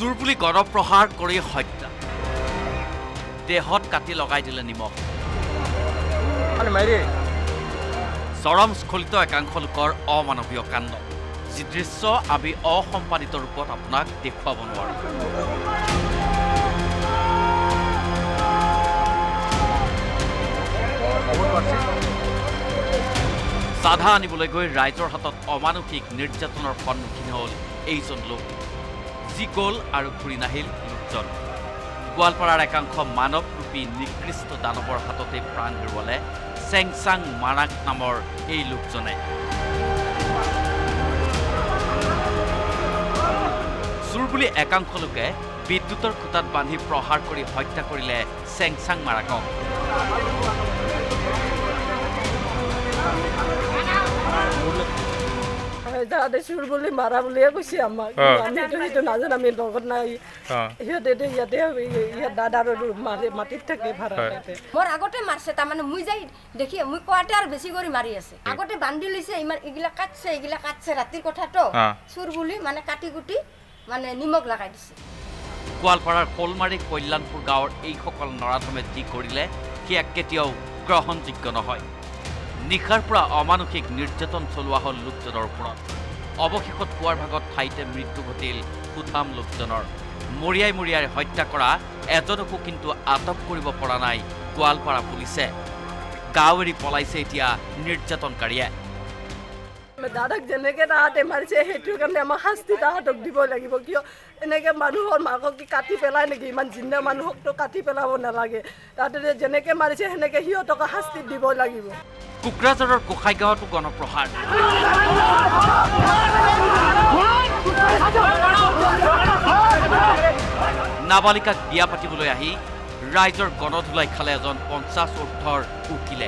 চুৰপুলি গণপ্ৰহাৰ কৰি হত্যা দেহত কাটি লগাই দিলে নিমখ চৰম স্খলিত একাংশ লোকৰ অমানৱীয় কাণ্ড যি দৃশ্য আমি অসম্পাদিত ৰূপত আপোনাক দেখুৱাব নোৱাৰোঁ চাধা আনিবলৈ গৈ ৰাইজৰ হাতত অমানসিক নিৰ্যাতনৰ সন্মুখীন হ'ল এইজন লোক যি গ'ল আৰু ঘূৰি নাহিল লোকজন গোৱালপাৰাৰ একাংশ মানৱৰূপী নিকৃষ্ট দানৱৰ হাততে প্ৰাণ হেৰুৱালে চেংচাং মাৰাক নামৰ এই লোকজনে চুৰ বুলি একাংশ লোকে বিদ্যুতৰ খুঁটাত বান্ধি প্ৰহাৰ কৰি হত্যা কৰিলে চেংচাং মাৰাকক দাদা চুৰ বুলি মাৰা বুলিয়ে কৈছে আমাক আমিতো সেইটো নাজানো আমি লগত নাই সিহঁতে ইয়াতে দাদাৰ মাটিত থাকে ভাড়া মোৰ আগতে মাৰছে তাৰমানে মই যাই দেখি মই কোৱাতে আৰু বেছি কৰি মাৰি আছে আগতে বান্ধি লৈছে ইমান এইগিলা কাটছে ৰাতিৰ কথাটো চুৰ বুলি মানে কাটি কুটি মানে নিমখ লগাই দিছে গোৱালপাৰাৰ কলমাৰী কল্যাণপুৰ গাঁৱৰ এইসকল নৰাধমে যি কৰিলে সেয়া কেতিয়াও গ্ৰহণযোগ্য নহয় নিশাৰ পৰা অমানসিক নিৰ্যাতন চলোৱা হ'ল লোকজনৰ ওপৰত অৱশেষত পুৱাৰ ভাগত ঠাইতে মৃত্যু ঘটিল সুঠাম লোকজনৰ মৰিয়াই হত্যা কৰা এজনকো কিন্তু আটক কৰিব পৰা নাই গোৱালপাৰা পুলিচে গাঁও এৰি পলাইছে এতিয়া নিৰ্যাতনকাৰীয়ে দাদাক যেনেকে তাহাঁতে মাৰিছে সেইটোৰ কাৰণে আমাৰ শাস্তি তাহাঁতক দিব লাগিব কিয় এনেকে মানুহৰ মাকক কাটি পেলাই নেকি ইমান জিন্দা মানুহকতো কাটি পেলাব নালাগে তাহাঁতে যেনেকে মাৰিছে সেনেকে সিহঁতক শাস্তি দিব লাগিব কোকৰাঝাৰৰ গোসাইগাঁৱতো গণপ্ৰহাৰ নাবালিকাক বিয়া পাতিবলৈ আহি ৰাইজৰ গণধুলাই খালে এজন 50 ঊৰ্ধৰ উকিলে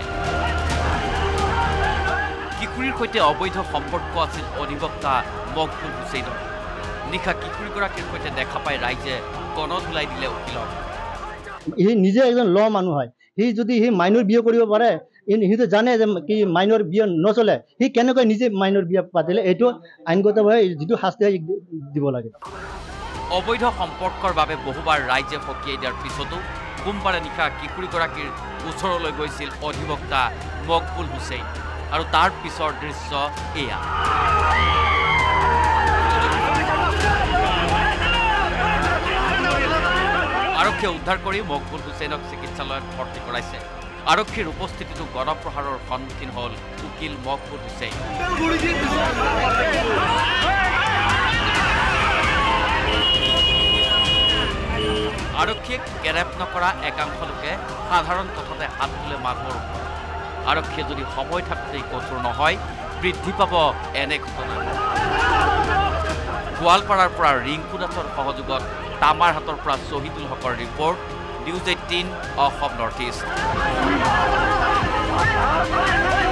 কিশোৰীৰ সৈতে অবৈধ সম্পৰ্ক আছিল অধিবক্তা মকবুল হুছেইনৰ নিশা কিশোৰীগৰাকীৰ সৈতে দেখা পাই ৰাইজে গণধুলাই দিলে উকিলক সি নিজে এজন ল মানুহ হয় সি যদি সি মাইনৰ বিয়া কৰিব পাৰে সিটো জানে যে কি মাইনৰ বিয়া নচলে সি কেনেকৈ নিজে মাইনৰ বিয়া পাতিলে এইটো আইনগতভাৱে যিটো শাস্তি দিব লাগে অবৈধ সম্পৰ্কৰ বাবে বহুবাৰ ৰাইজে সকীয়াই দিয়াৰ পিছতো সোমবাৰে নিশা কিশোৰীগৰাকীৰ ওচৰলৈ গৈছিল অধিবক্তা মকবুল হুছেইন আৰু তাৰ পিছৰ দৃশ্য এয়া আৰক্ষীয়ে উদ্ধাৰ কৰি মকবুল হুছেইনক চিকিৎসালয়ত ভৰ্তি কৰাইছে আৰক্ষীৰ উপস্থিতিতো গণপ্ৰহাৰৰ সন্মুখীন হ'ল উকিল মকবুল হুছেইন আৰক্ষীক গ্ৰেপ্তাৰ নকৰা একাংশ লোকে সাধাৰণ কথাতে হাত তোলে মানুহৰ ওপৰত আৰক্ষীয়ে যদি সময় থাকোঁতেই কঠোৰ নহয় বৃদ্ধি পাব এনে ঘটনা গোৱালপাৰাৰ পৰা ৰিংকু দাসৰ সহযোগত তামাৰ হাতৰ পৰা শ্বহীদুল হকৰ ৰিপৰ্ট News18 Assam Northeast